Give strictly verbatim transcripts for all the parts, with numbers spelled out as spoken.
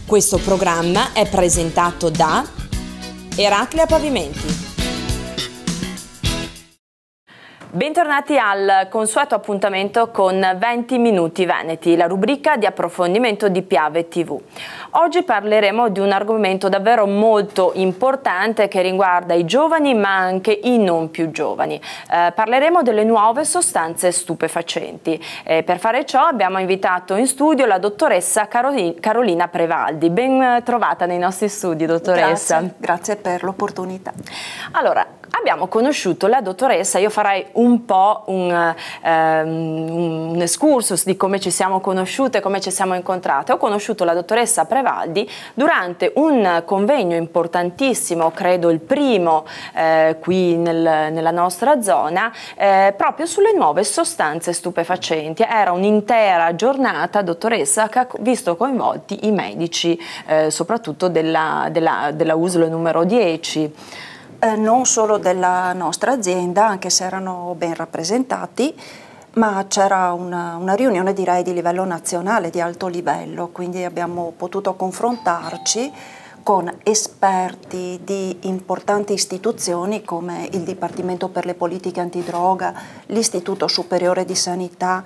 Questo programma è presentato da Eraclea Pavimenti. Bentornati al consueto appuntamento con venti minuti Veneti, la rubrica di approfondimento di Piave tivù. Oggi parleremo di un argomento davvero molto importante che riguarda i giovani ma anche i non più giovani. Eh, parleremo delle nuove sostanze stupefacenti. Eh, per fare ciò abbiamo invitato in studio la dottoressa Carolina Prevaldi. Ben trovata nei nostri studi, dottoressa. Grazie, grazie per l'opportunità. Allora, abbiamo conosciuto la dottoressa, io farei un po' un, um, un excursus di come ci siamo conosciute, come ci siamo incontrate. Ho conosciuto la dottoressa Prevaldi durante un convegno importantissimo, credo il primo eh, qui nel, nella nostra zona, eh, proprio sulle nuove sostanze stupefacenti. Era un'intera giornata, dottoressa, che ha visto coinvolti i medici, eh, soprattutto della, della, della U S L numero dieci. Eh, non solo della nostra azienda, anche se erano ben rappresentati, ma c'era una, una riunione, direi, di livello nazionale, di alto livello, quindi abbiamo potuto confrontarci con esperti di importanti istituzioni come il Dipartimento per le Politiche Antidroga, l'Istituto Superiore di Sanità,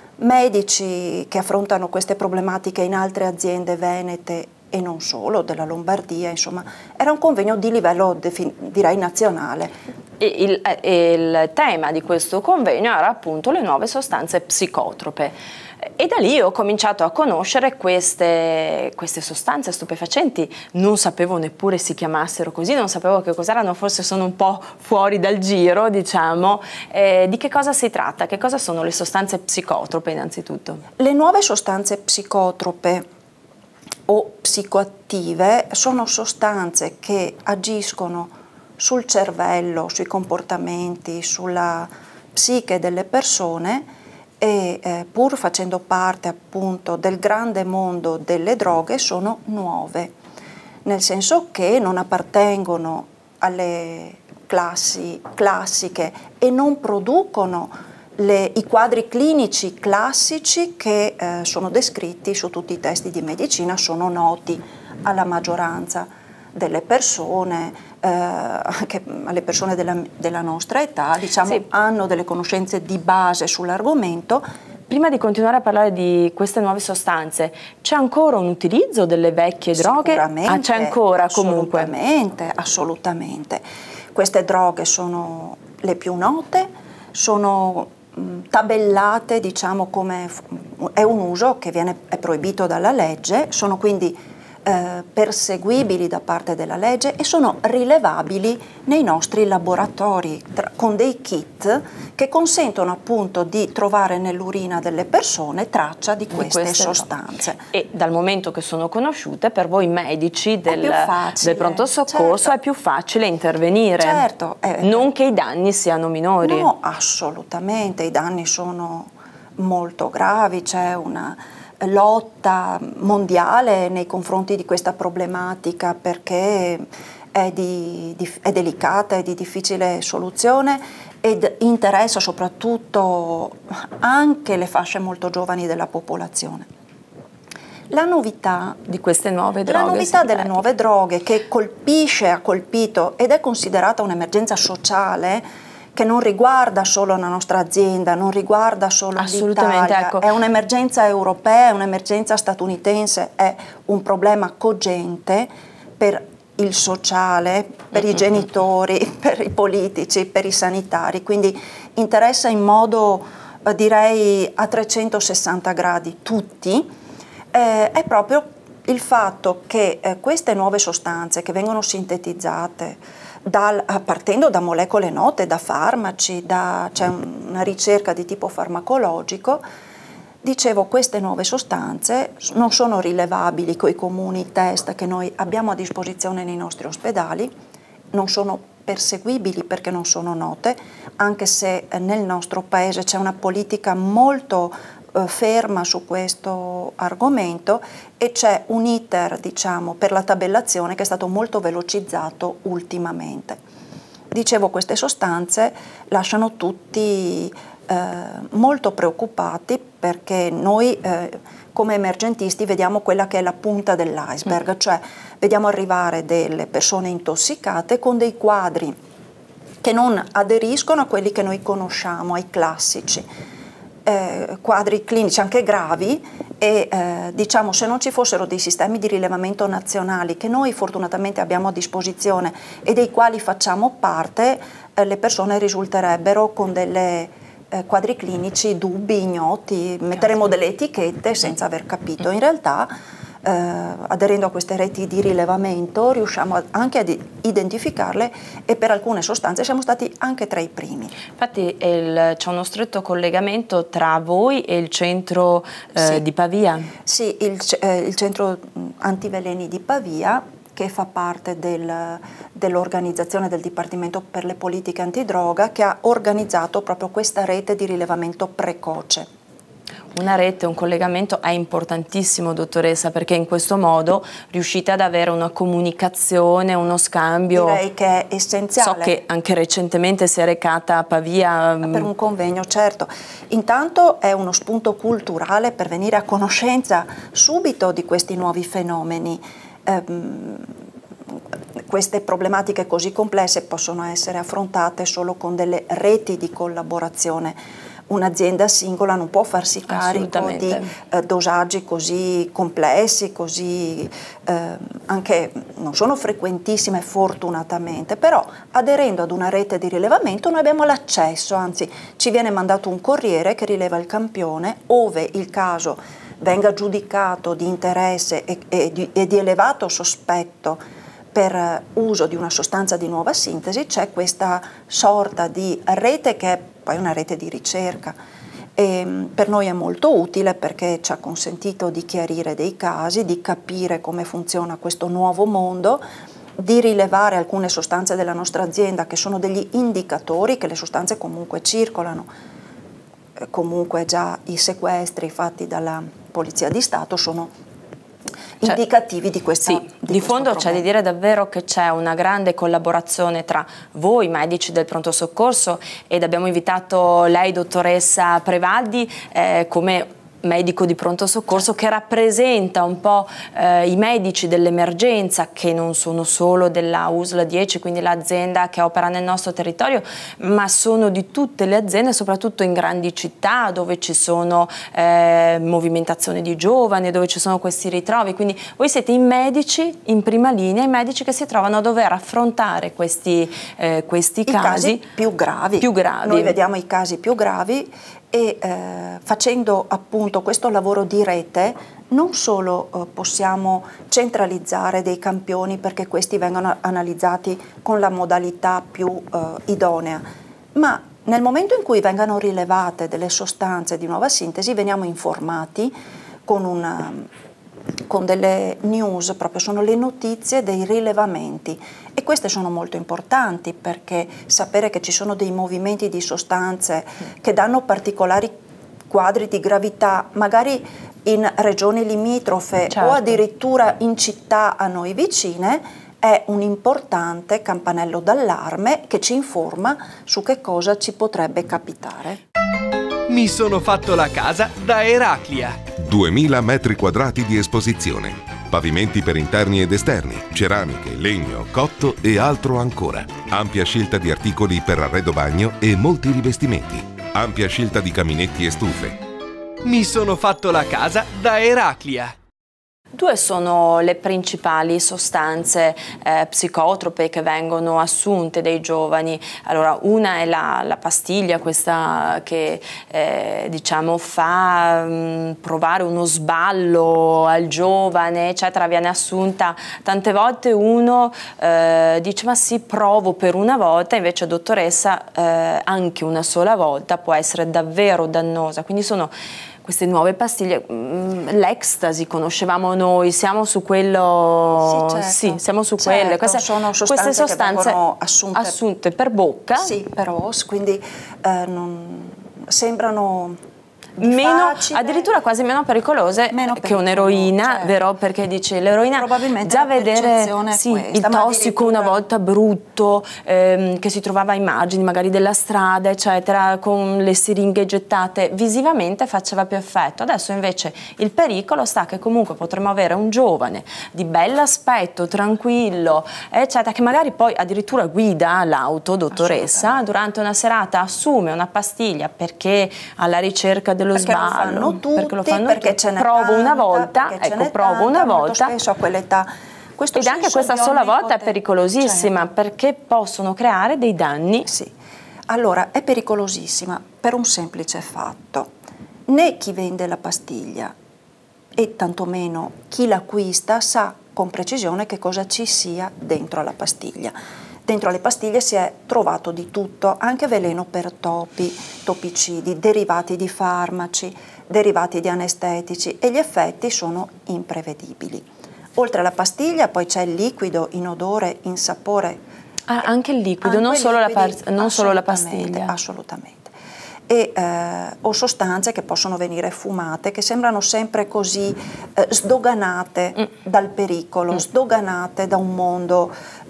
medici che affrontano queste problematiche in altre aziende venete e non solo, della Lombardia. Insomma, era un convegno di livello, direi, nazionale. Il, il tema di questo convegno era appunto le nuove sostanze psicotrope. E da lì ho cominciato a conoscere queste, queste sostanze stupefacenti. Non sapevo neppure si chiamassero così, non sapevo che cos'erano, forse sono un po' fuori dal giro, diciamo. Eh, di che cosa si tratta? Che cosa sono le sostanze psicotrope innanzitutto? Le nuove sostanze psicotrope o psicoattive sono sostanze che agiscono sul cervello, sui comportamenti, sulla psiche delle persone e eh, pur facendo parte appunto del grande mondo delle droghe sono nuove, nel senso che non appartengono alle classi classiche e non producono Le, i quadri clinici classici che eh, sono descritti su tutti i testi di medicina, sono noti alla maggioranza delle persone, eh, anche alle persone della, della nostra età, diciamo, sì. Hanno delle conoscenze di base sull'argomento. Prima di continuare a parlare di queste nuove sostanze, c'è ancora un utilizzo delle vecchie droghe? Sicuramente, ah, c'è ancora comunque? Assolutamente, assolutamente. Queste droghe sono le più note, sono tabellate, diciamo, come è un uso che viene, è proibito dalla legge, sono quindi eh, perseguibili da parte della legge e sono rilevabili nei nostri laboratori tra, con dei kit che consentono appunto di trovare nell'urina delle persone traccia di queste, di queste sostanze. E dal momento che sono conosciute, per voi medici del, del pronto soccorso, certo, è più facile intervenire. Certo. Eh, non che i danni siano minori. No, assolutamente, i danni sono molto gravi, c'è una lotta mondiale nei confronti di questa problematica perché è, di, di, è delicata, è di difficile soluzione ed interessa soprattutto anche le fasce molto giovani della popolazione. La novità di queste nuove droghe, la novità delle nuove droghe che colpisce, ha colpito ed è considerata un'emergenza sociale che non riguarda solo la nostra azienda, non riguarda solo l'Italia, ecco. È un'emergenza europea, è un'emergenza statunitense, è un problema cogente per il sociale, per mm-hmm. i genitori, per i politici, per i sanitari, quindi interessa in modo, eh, direi, a trecentosessanta gradi tutti, eh, è proprio il fatto che eh, queste nuove sostanze che vengono sintetizzate Dal, partendo da molecole note, da farmaci, da, c'è una ricerca di tipo farmacologico, dicevo, queste nuove sostanze non sono rilevabili con i comuni test che noi abbiamo a disposizione nei nostri ospedali, non sono perseguibili perché non sono note, anche se nel nostro paese c'è una politica molto eh, ferma su questo argomento e c'è un iter, diciamo, per la tabellazione che è stato molto velocizzato ultimamente. Dicevo, queste sostanze lasciano tutti eh, molto preoccupati perché noi eh, come emergentisti vediamo quella che è la punta dell'iceberg, mm. cioè vediamo arrivare delle persone intossicate con dei quadri che non aderiscono a quelli che noi conosciamo, ai classici. Eh, quadri clinici anche gravi e eh, diciamo se non ci fossero dei sistemi di rilevamento nazionali che noi fortunatamente abbiamo a disposizione e dei quali facciamo parte, eh, le persone risulterebbero con delle eh, quadri clinici dubbi, ignoti, metteremo delle etichette senza aver capito. In realtà Eh, aderendo a queste reti di rilevamento riusciamo a, anche ad identificarle e per alcune sostanze siamo stati anche tra i primi. Infatti c'è uno stretto collegamento tra voi e il centro eh, sì. di Pavia? Sì, il, eh, il centro antiveleni di Pavia, che fa parte del, dell'organizzazione del Dipartimento per le politiche antidroga, che ha organizzato proprio questa rete di rilevamento precoce. Una rete, un collegamento è importantissimo, dottoressa, perché in questo modo riuscite ad avere una comunicazione, uno scambio. Direi che è essenziale. So che anche recentemente si è recata a Pavia. Per un convegno, certo. Intanto è uno spunto culturale per venire a conoscenza subito di questi nuovi fenomeni. Ehm, Queste problematiche così complesse possono essere affrontate solo con delle reti di collaborazione. Un'azienda singola non può farsi carico di eh, dosaggi così complessi, così eh, anche non sono frequentissime fortunatamente, però aderendo ad una rete di rilevamento noi abbiamo l'accesso, anzi ci viene mandato un corriere che rileva il campione, ove il caso venga giudicato di interesse e, e, di, e di elevato sospetto per uso di una sostanza di nuova sintesi, c'è questa sorta di rete che è poi una rete di ricerca. E per noi è molto utile perché ci ha consentito di chiarire dei casi, di capire come funziona questo nuovo mondo, di rilevare alcune sostanze della nostra azienda che sono degli indicatori che le sostanze comunque circolano. Comunque già i sequestri fatti dalla Polizia di Stato sono indicativi di questa sì, di, di fondo c'è di dire davvero che c'è una grande collaborazione tra voi medici del pronto soccorso ed abbiamo invitato lei, dottoressa Prevaldi, eh, come medico di pronto soccorso che rappresenta un po' eh, i medici dell'emergenza, che non sono solo della U S L dieci, quindi l'azienda che opera nel nostro territorio, ma sono di tutte le aziende, soprattutto in grandi città dove ci sono eh, movimentazioni di giovani, dove ci sono questi ritrovi. Quindi voi siete i medici in prima linea, i medici che si trovano a dover affrontare questi, eh, questi I casi, casi più gravi. più gravi. Noi vediamo i casi più gravi e eh, facendo appunto questo lavoro di rete non solo eh, possiamo centralizzare dei campioni perché questi vengono analizzati con la modalità più eh, idonea, ma nel momento in cui vengano rilevate delle sostanze di nuova sintesi veniamo informati con, una, con delle news, proprio sono le notizie dei rilevamenti. E queste sono molto importanti perché sapere che ci sono dei movimenti di sostanze che danno particolari quadri di gravità, magari in regioni limitrofe certo. o addirittura in città a noi vicine, è un importante campanello d'allarme che ci informa su che cosa ci potrebbe capitare. Mi sono fatto la casa da Eraclia. duemila metri quadrati di esposizione. Pavimenti per interni ed esterni, ceramiche, legno, cotto e altro ancora. Ampia scelta di articoli per arredo bagno e molti rivestimenti. Ampia scelta di caminetti e stufe. Mi sono fatto la casa da Eraclia. Due sono le principali sostanze eh, psicotrope che vengono assunte dai giovani. Allora, una è la, la pastiglia, questa che eh, diciamo fa mh, provare uno sballo al giovane, eccetera, viene assunta tante volte. Uno eh, dice ma sì, provo per una volta, invece dottoressa eh, anche una sola volta può essere davvero dannosa. Quindi sono queste nuove pastiglie, l'ecstasy conoscevamo noi, siamo su quello, sì, certo. sì siamo su certo. quelle, queste sono sostanze, queste sostanze che vengono assunte, assunte per bocca. Sì, per O S, quindi eh, non, sembrano meno, addirittura quasi meno pericolose meno che un'eroina, certo. Vero? Perché dici l'eroina probabilmente già vedere sì, questa, il tossico una volta brutto, ehm, che si trovava immagini magari della strada, eccetera, con le siringhe gettate, visivamente faceva più effetto. Adesso invece il pericolo sta che comunque potremmo avere un giovane di bell'aspetto, tranquillo, eccetera, che magari poi addirittura guida l'auto, dottoressa, durante una serata assume una pastiglia perché alla ricerca dello perché sballo, lo fanno tutti, perché lo fanno perché tutti. ce n'è provo tanta, una volta, ecco, provo tanta, una molto volta. Spesso a quell'età. Questo Ed anche questa sola volta è pericolosissima, certo. Perché possono creare dei danni. Sì. Allora, è pericolosissima per un semplice fatto. Né chi vende la pastiglia e tantomeno chi l'acquista sa con precisione che cosa ci sia dentro la pastiglia. Dentro le pastiglie si è trovato di tutto, anche veleno per topi, topicidi, derivati di farmaci, derivati di anestetici, e gli effetti sono imprevedibili. Oltre alla pastiglia poi c'è il liquido in odore, in sapore. Ah, anche il liquido, anche non, solo liquidi, la, non solo la pastiglia. Assolutamente. E, eh, o sostanze che possono venire fumate, che sembrano sempre così eh, sdoganate mm. dal pericolo, mm. sdoganate da un mondo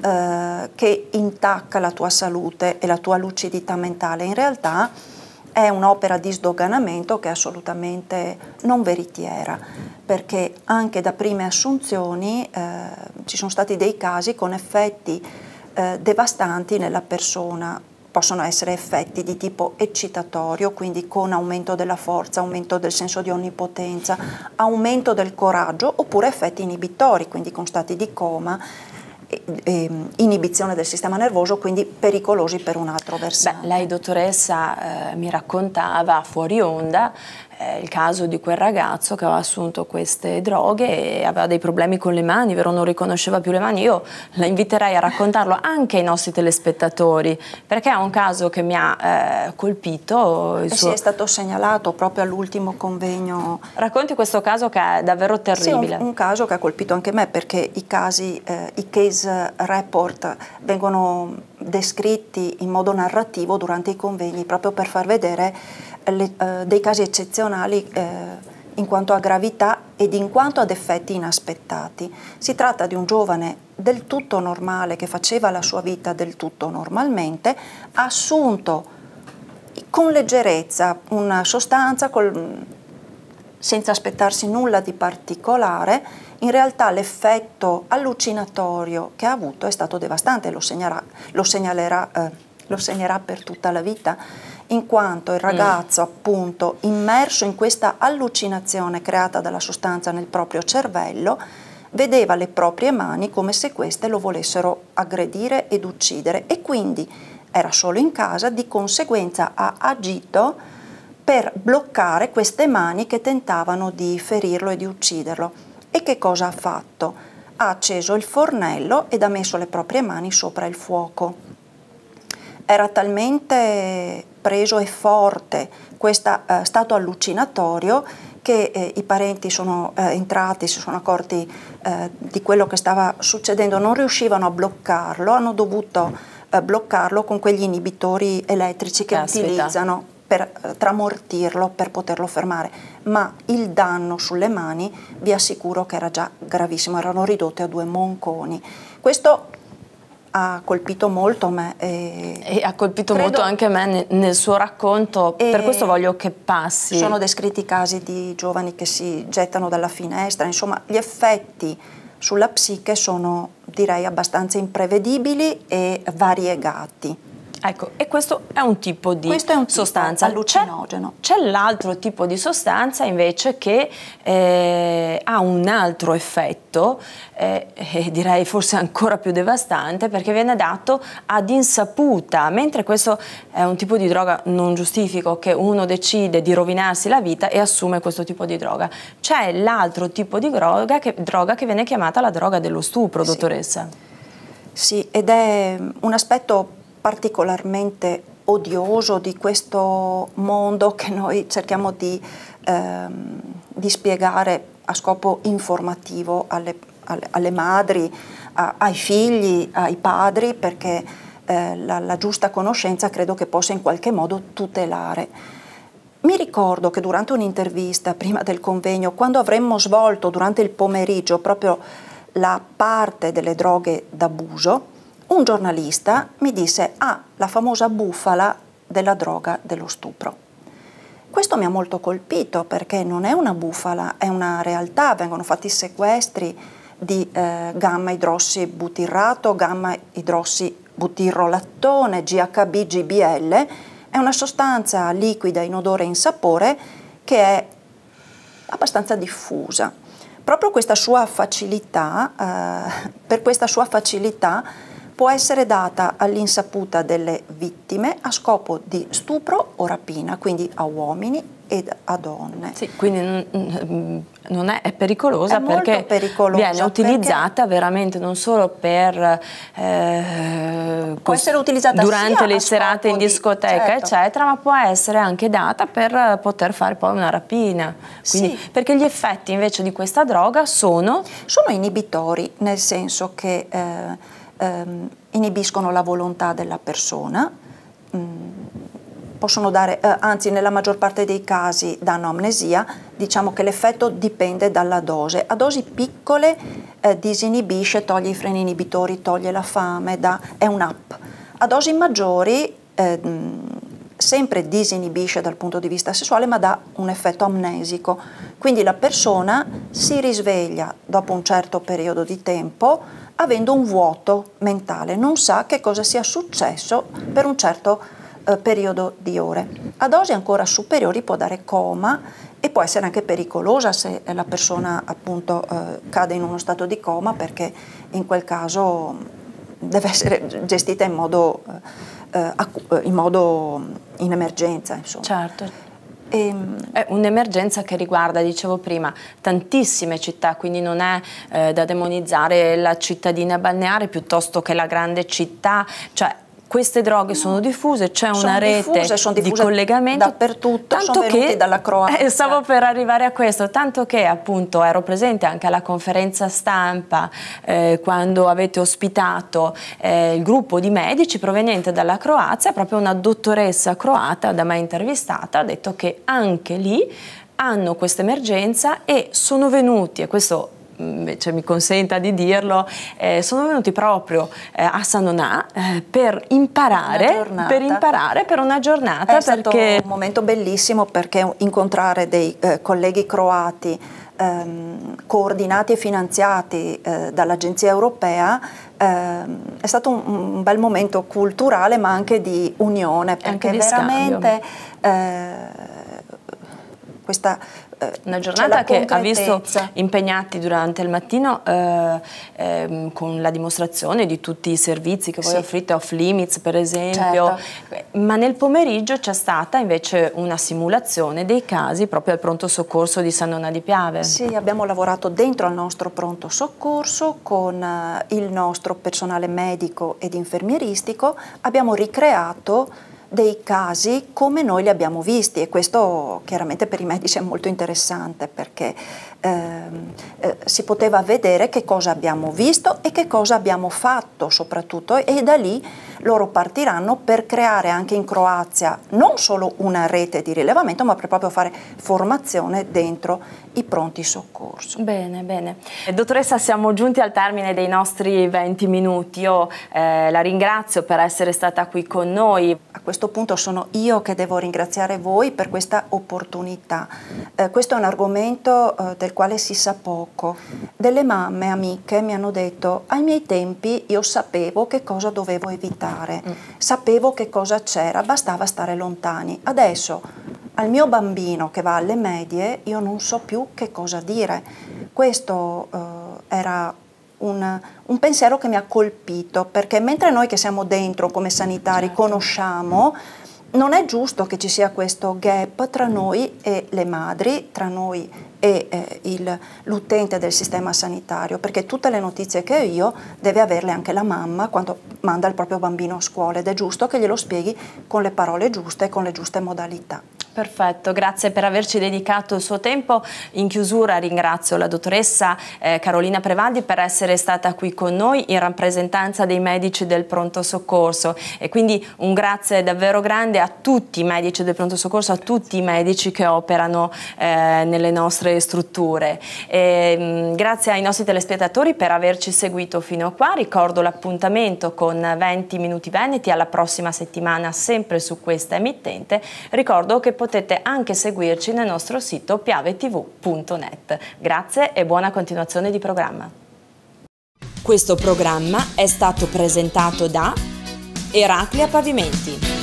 eh, che intacca la tua salute e la tua lucidità mentale. In realtà è un'opera di sdoganamento che è assolutamente non veritiera, perché anche da prime assunzioni eh, ci sono stati dei casi con effetti eh, devastanti nella persona. Possono essere effetti di tipo eccitatorio, quindi con aumento della forza, aumento del senso di onnipotenza, aumento del coraggio, oppure effetti inibitori, quindi con stati di coma, e, e, inibizione del sistema nervoso, quindi pericolosi per un altro versante. Beh, lei, dottoressa, eh, mi raccontava fuori onda eh, il caso di quel ragazzo che aveva assunto queste droghe e aveva dei problemi con le mani, vero? Non riconosceva più le mani. Io la inviterei a raccontarlo anche ai nostri telespettatori, perché è un caso che mi ha eh, colpito. Il eh suo... sì, è stato segnalato proprio all'ultimo convegno. Racconti questo caso che è davvero terribile. Sì, un, un caso che ha colpito anche me, perché i casi, eh, i case report vengono descritti in modo narrativo durante i convegni proprio per far vedere le, eh, dei casi eccezionali eh, in quanto a gravità ed in quanto ad effetti inaspettati. Si tratta di un giovane del tutto normale che faceva la sua vita del tutto normalmente, ha assunto con leggerezza una sostanza col, senza aspettarsi nulla di particolare. In realtà l'effetto allucinatorio che ha avuto è stato devastante, lo, segnerà, lo, segnalerà, eh, lo segnerà per tutta la vita, in quanto il ragazzo, mm. appunto, immerso in questa allucinazione creata dalla sostanza nel proprio cervello, vedeva le proprie mani come se queste lo volessero aggredire ed uccidere, e quindi era solo in casa, di conseguenza ha agito per bloccare queste mani che tentavano di ferirlo e di ucciderlo. E che cosa ha fatto? Ha acceso il fornello ed ha messo le proprie mani sopra il fuoco. Era talmente preso e forte questo eh, stato allucinatorio che eh, i parenti sono eh, entrati, si sono accorti eh, di quello che stava succedendo, non riuscivano a bloccarlo, hanno dovuto eh, bloccarlo con quegli inibitori elettrici che Caspita. utilizzano per eh, tramortirlo, per poterlo fermare, ma il danno sulle mani vi assicuro che era già gravissimo, erano ridotte a due monconi. Questo ha colpito molto me. E, e ha colpito credo, molto anche me nel, nel suo racconto, per questo voglio che passi. Sono descritti casi di giovani che si gettano dalla finestra, insomma gli effetti sulla psiche sono, direi, abbastanza imprevedibili e variegati. Ecco, e questo è un tipo di questo è un tipo sostanza allucinogeno. C'è l'altro tipo di sostanza invece che eh, ha un altro effetto, eh, e direi forse ancora più devastante, perché viene dato ad insaputa, mentre questo è un tipo di droga, non giustifico che uno decide di rovinarsi la vita e assume questo tipo di droga. C'è l'altro tipo di droga che, droga che viene chiamata la droga dello stupro, sì. Dottoressa. Sì, ed è un aspetto particolarmente odioso di questo mondo che noi cerchiamo di, ehm, di spiegare a scopo informativo alle, alle, alle madri, a, ai figli, ai padri, perché eh, la, la giusta conoscenza credo che possa in qualche modo tutelare. Mi ricordo che durante un'intervista prima del convegno, quando avremmo svolto durante il pomeriggio proprio la parte delle droghe d'abuso, un giornalista mi disse: ah, la famosa bufala della droga dello stupro. Questo mi ha molto colpito, perché non è una bufala, è una realtà. Vengono fatti sequestri di eh, gamma idrossibutirrato, gamma idrossibutirolattone, G H B, G B L. È una sostanza liquida, inodore e insapore che è abbastanza diffusa. Proprio questa sua facilità, eh, per questa sua facilità può essere data all'insaputa delle vittime a scopo di stupro o rapina, quindi a uomini ed a donne. Sì, quindi non è, è pericolosa, è perché pericolosa viene utilizzata veramente non solo per eh, può essere utilizzata durante le serate in discoteca, di, certo. eccetera, ma può essere anche data per poter fare poi una rapina. Quindi, sì. Perché gli effetti invece di questa droga sono? Sono inibitori, nel senso che eh, ehm, inibiscono la volontà della persona, mh, possono dare, eh, anzi nella maggior parte dei casi danno amnesia. Diciamo che l'effetto dipende dalla dose. A dosi piccole eh, disinibisce, toglie i freni inibitori, toglie la fame, dà, è un'app. A dosi maggiori eh, sempre disinibisce dal punto di vista sessuale, ma dà un effetto amnesico. Quindi la persona si risveglia dopo un certo periodo di tempo avendo un vuoto mentale, non sa che cosa sia successo per un certo eh, periodo di ore. A dosi ancora superiori può dare coma e può essere anche pericolosa se la persona appunto eh, cade in uno stato di coma, perché in quel caso deve essere gestita in modo, eh, in, modo in emergenza, insomma. Certo. È un'emergenza che riguarda, dicevo prima, tantissime città, quindi non è eh, da demonizzare la cittadina balneare piuttosto che la grande città, cioè queste droghe no. sono diffuse, c'è una rete diffuse, sono diffuse di collegamento dappertutto, tanto sono venuti che, dalla Croazia. Eh, stavo per arrivare a questo, tanto che appunto ero presente anche alla conferenza stampa eh, quando avete ospitato eh, il gruppo di medici proveniente dalla Croazia. Proprio una dottoressa croata da me intervistata ha detto che anche lì hanno questa emergenza e sono venuti, e questo invece mi consenta di dirlo, eh, sono venuti proprio eh, a Sanonà eh, per imparare per imparare per una giornata. È stato perché... un momento bellissimo, perché incontrare dei eh, colleghi croati ehm, coordinati e finanziati eh, dall'Agenzia Europea ehm, è stato un, un bel momento culturale, ma anche di unione, perché di veramente eh, questa una giornata che ha visto impegnati durante il mattino eh, eh, con la dimostrazione di tutti i servizi che voi sì. offrite, off limits per esempio, certo. Ma nel pomeriggio c'è stata invece una simulazione dei casi proprio al pronto soccorso di Sanona di Piave. Sì, abbiamo lavorato dentro al nostro pronto soccorso con uh, il nostro personale medico ed infermieristico, abbiamo ricreato dei casi come noi li abbiamo visti, e questo chiaramente per i medici è molto interessante, perché ehm, eh, si poteva vedere che cosa abbiamo visto e che cosa abbiamo fatto soprattutto, e da lì loro partiranno per creare anche in Croazia non solo una rete di rilevamento, ma per proprio fare formazione dentro i pronti soccorso. Bene, bene. Dottoressa, siamo giunti al termine dei nostri venti minuti. Io eh, la ringrazio per essere stata qui con noi. A questo punto sono io che devo ringraziare voi per questa opportunità. Eh, questo è un argomento eh, del quale si sa poco. Delle mamme amiche mi hanno detto: ai miei tempi io sapevo che cosa dovevo evitare, mm. sapevo che cosa c'era, bastava stare lontani. Adesso al mio bambino che va alle medie io non so più che cosa dire. Questo eh, era un, un pensiero che mi ha colpito, perché mentre noi che siamo dentro come sanitari certo. conosciamo, non è giusto che ci sia questo gap tra noi e le madri, tra noi e eh, l'utente del sistema sanitario, perché tutte le notizie che ho io deve averle anche la mamma quando manda il proprio bambino a scuola, ed è giusto che glielo spieghi con le parole giuste e con le giuste modalità. Perfetto, grazie per averci dedicato il suo tempo. In chiusura ringrazio la dottoressa eh, Carolina Prevaldi per essere stata qui con noi in rappresentanza dei medici del pronto soccorso, e quindi un grazie davvero grande a tutti i medici del pronto soccorso, a tutti i medici che operano eh, nelle nostre strutture. E, mh, grazie ai nostri telespettatori per averci seguito fino a qua. Ricordo l'appuntamento con venti Minuti Veneti alla prossima settimana sempre su questa emittente. Ricordo che potete anche seguirci nel nostro sito piave t v punto net. Grazie e buona continuazione di programma. Questo programma è stato presentato da Eraclia Pavimenti.